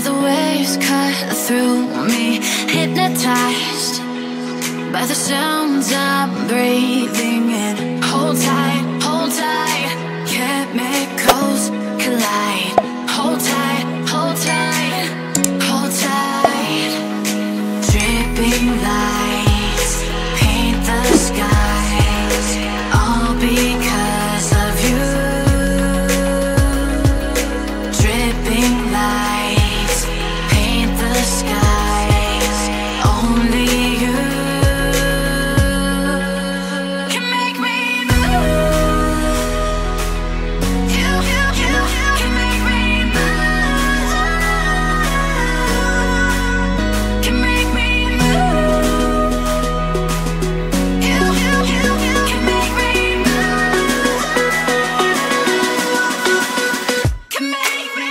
the waves cut through me, hypnotized by the sounds I'm breathing in. Hold tight, hold tight, chemicals collide. Hold tight, hold tight, hold tight. Dripping lights paint the skies, all because of you. Dripping lights paint the skies, only you can make me move. You can make me move. Can make me move. You can make me move. Can make me.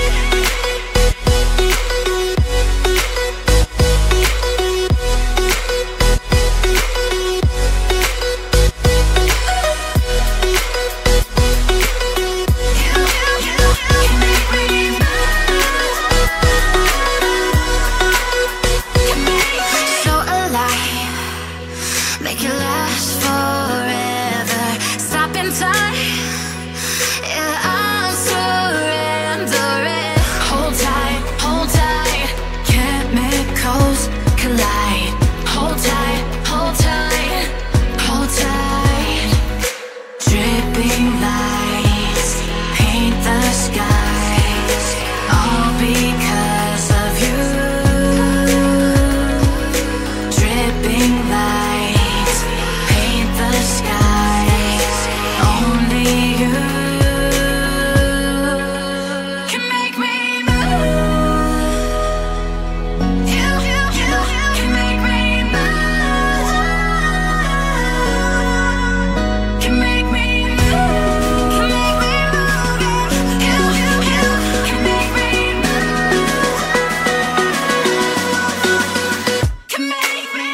So alive, make it last forever. Stop in time, yeah, I'm surrendering. Hold tight, chemicals collide. Hold tight, hold tight, hold tight. Dripping lights paint the skies, all because of you. Dripping lights paint the skies, only you can make me move. You can make me move. Can make me move. Can make me move. You can make me move. Can make me.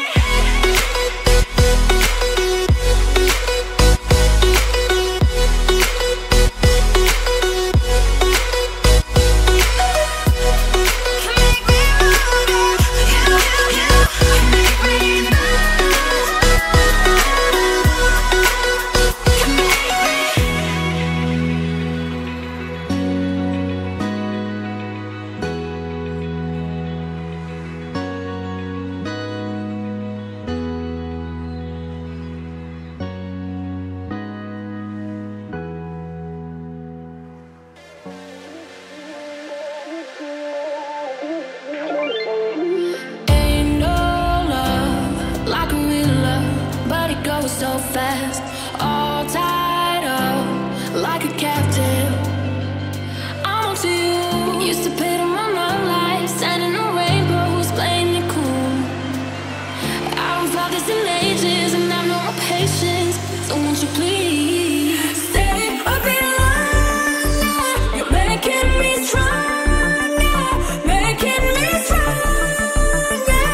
Ain't no love like a real love, but it goes so fast. All tied up like a captive. I'm on to you. Used to pay to my love life, sending a rainbows, playing it cool. I haven't felt this in ages, and I've no more patience. So won't you please stay a bit longer? You're making me stronger, making me stronger.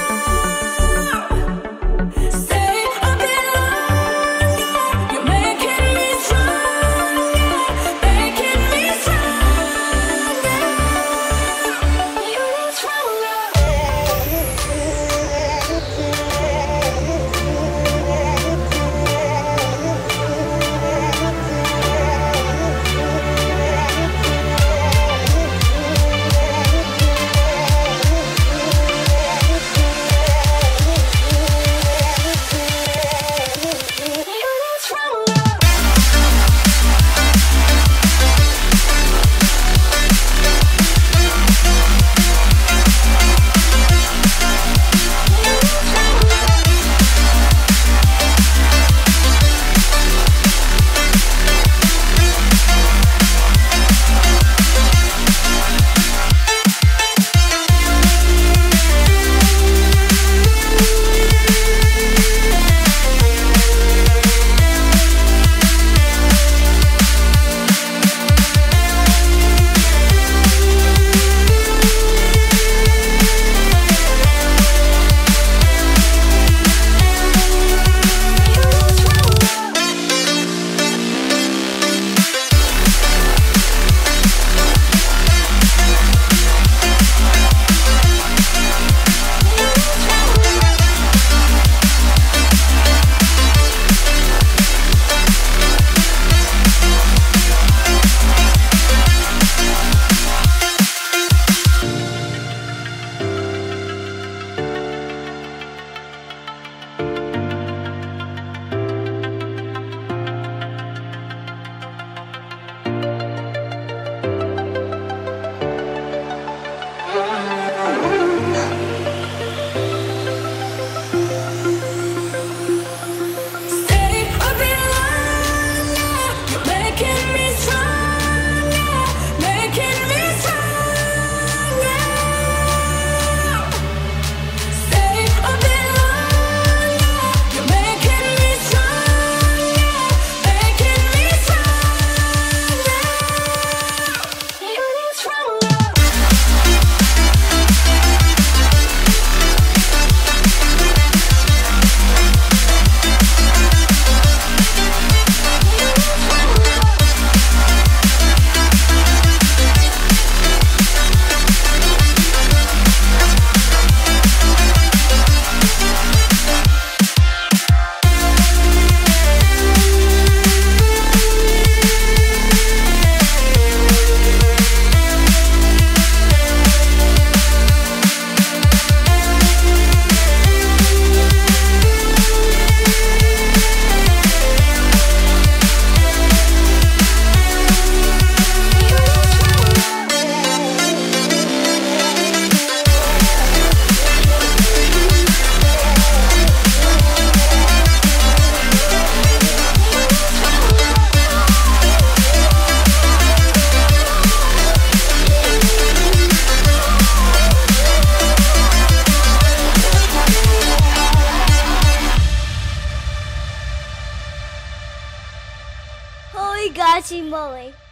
Stay a bit longer. You're making me stronger, making me stronger. I got you, Molly.